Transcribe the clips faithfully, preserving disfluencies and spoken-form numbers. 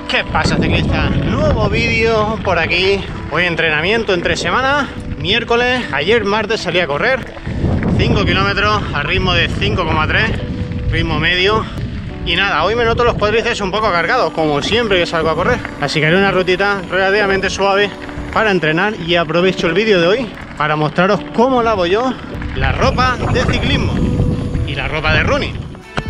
¿Qué pasa, ciclista? Nuevo vídeo por aquí. Hoy entrenamiento entre semana, miércoles. Ayer martes salí a correr cinco kilómetros a ritmo de cinco coma tres, ritmo medio. Y nada, hoy me noto los cuádriceps un poco cargados, como siempre que salgo a correr. Así que haré una rutita relativamente suave para entrenar y aprovecho el vídeo de hoy para mostraros cómo lavo yo la ropa de ciclismo y la ropa de running.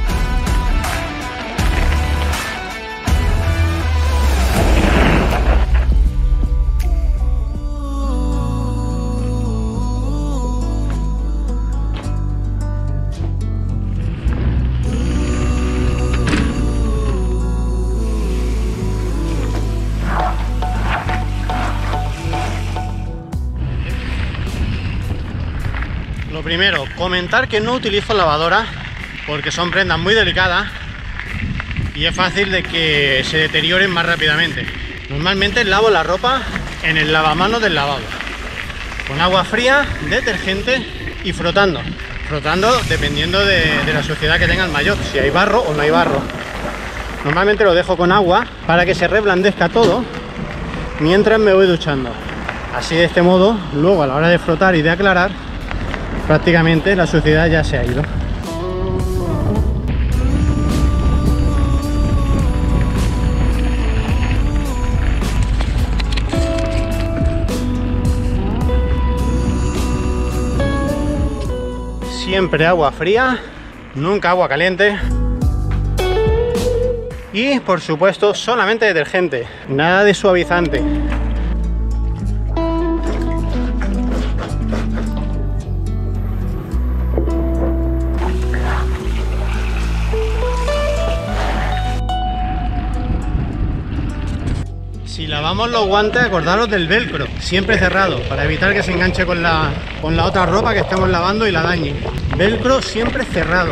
Lo primero, comentar que no utilizo lavadora porque son prendas muy delicadas y es fácil de que se deterioren más rápidamente. Normalmente lavo la ropa en el lavamanos del lavabo, con agua fría, detergente y frotando. Frotando dependiendo de, de la suciedad que tenga el maillot, si hay barro o no hay barro. Normalmente lo dejo con agua para que se reblandezca todo mientras me voy duchando. Así, de este modo, luego a la hora de frotar y de aclarar, prácticamente la suciedad ya se ha ido. Siempre agua fría, nunca agua caliente. Y por supuesto solamente detergente, nada de suavizante. Si lavamos los guantes, acordaros del velcro, siempre cerrado, para evitar que se enganche con la, con la otra ropa que estemos lavando y la dañe. Velcro siempre cerrado.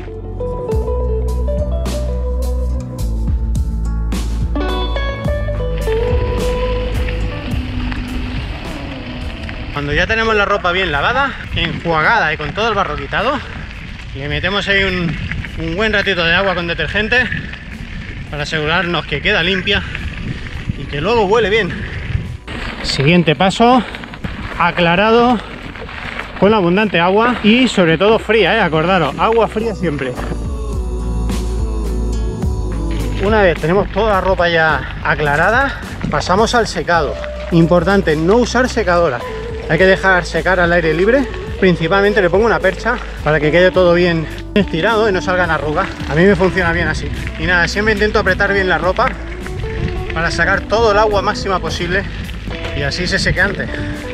Cuando ya tenemos la ropa bien lavada, enjuagada y con todo el barro quitado, le metemos ahí un, un buen ratito de agua con detergente para asegurarnos que queda limpia y que luego huele bien. Siguiente paso, aclarado con abundante agua y sobre todo fría, ¿eh? Acordaros, agua fría siempre. Una vez tenemos toda la ropa ya aclarada, pasamos al secado. Importante, no usar secadora, hay que dejar secar al aire libre. Principalmente le pongo una percha para que quede todo bien estirado y no salgan arrugas. A mí me funciona bien así. Y nada, siempre intento apretar bien la ropa para sacar todo el agua máxima posible y así se seque antes.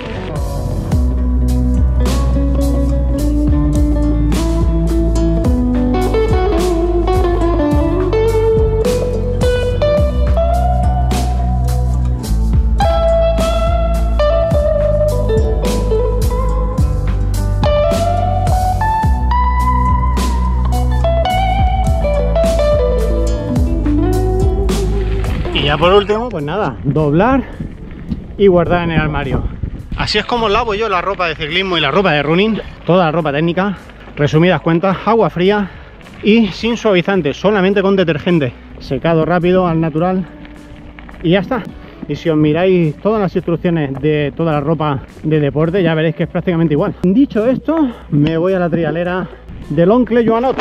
Y ya por último, pues nada, doblar y guardar en el armario. Así es como lavo yo la ropa de ciclismo y la ropa de running, toda la ropa técnica. Resumidas cuentas, agua fría y sin suavizante, solamente con detergente, secado rápido al natural y ya está. Y si os miráis todas las instrucciones de toda la ropa de deporte, ya veréis que es prácticamente igual. Dicho esto, me voy a la trialera de l'Oncle Joanot.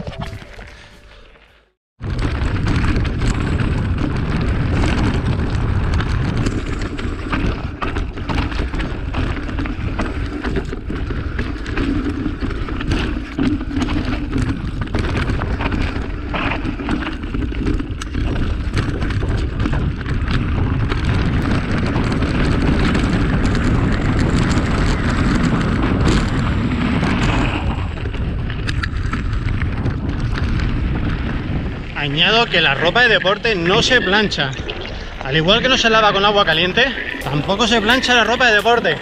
Añado que la ropa de deporte no se plancha. Al igual que no se lava con agua caliente, tampoco se plancha la ropa de deporte.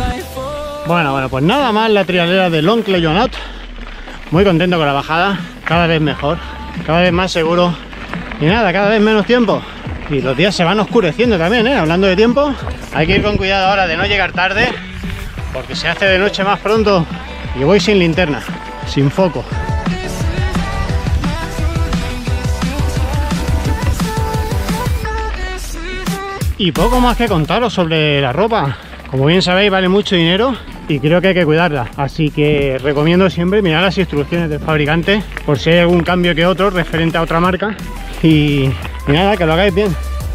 Bueno, bueno, pues nada más la trialera de l'Oncle Joanot. Muy contento con la bajada. cada vez mejor, cada vez más seguro y nada, cada vez menos tiempo. Y los días se van oscureciendo también, ¿eh? Hablando de tiempo, hay que ir con cuidado ahora de no llegar tarde, porque se hace de noche más pronto y voy sin linterna, sin foco. Y poco más que contaros sobre la ropa. Como bien sabéis, vale mucho dinero y creo que hay que cuidarla. Así que recomiendo siempre mirar las instrucciones del fabricante por si hay algún cambio que otro referente a otra marca. Y, y nada, que lo hagáis bien.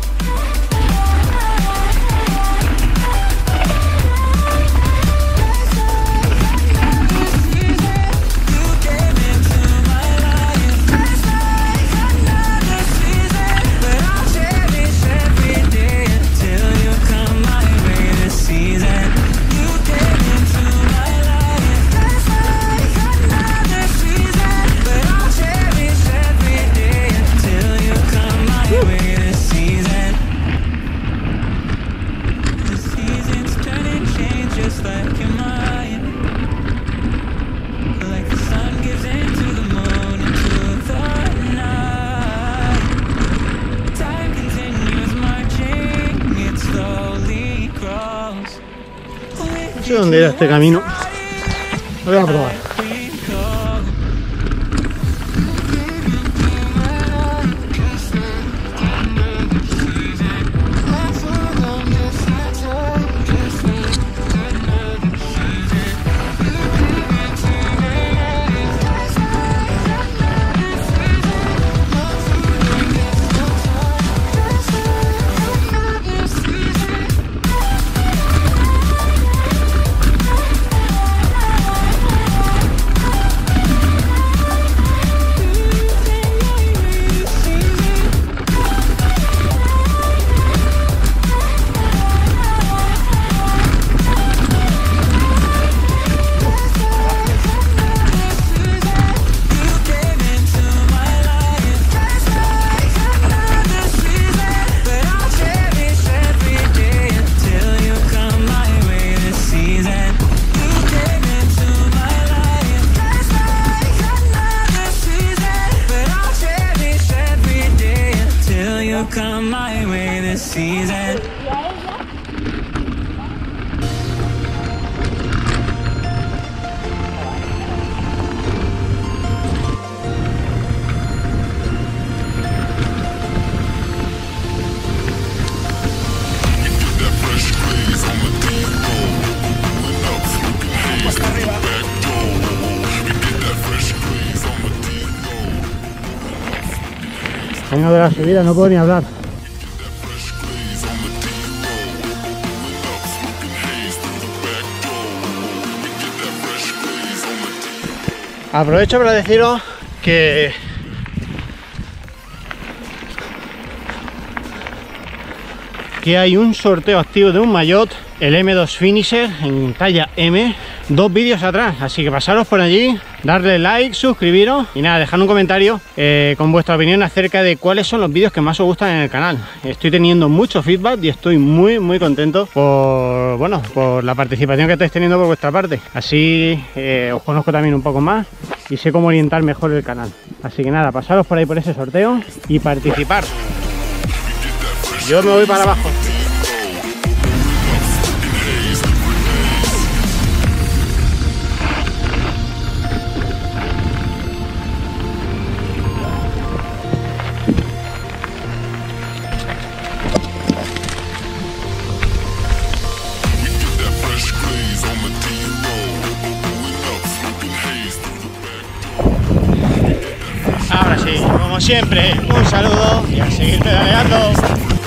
No sé dónde era este camino. Lo voy a probar. Come my way this season. Vengo de la subida, no puedo ni hablar. Aprovecho para deciros que que hay un sorteo activo de un maillot, el eme dos Finisher en talla eme, dos vídeos atrás, así que pasaros por allí, darle like, suscribiros y nada, dejad un comentario eh, con vuestra opinión acerca de cuáles son los vídeos que más os gustan en el canal. Estoy teniendo mucho feedback y estoy muy muy contento por, bueno, por la participación que estáis teniendo por vuestra parte, así eh, os conozco también un poco más y sé cómo orientar mejor el canal. Así que nada, pasaros por ahí por ese sorteo y participar. Yo me voy para abajo. Ahora sí, como siempre, un saludo y a seguir pedaleando.